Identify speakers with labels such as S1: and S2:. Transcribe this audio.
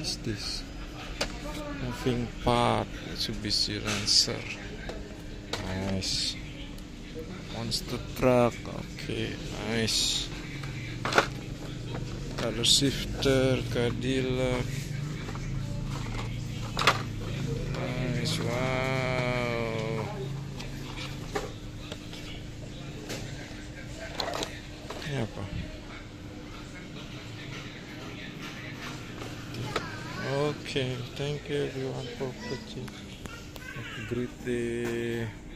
S1: What's this? Moving part. Mitsubishi Lancer. Nice. Monster truck. Okay, nice. Color shifter, Cadillac. Nice, wow. Ini apa? Okay, thank you everyone for watching. Have a great day.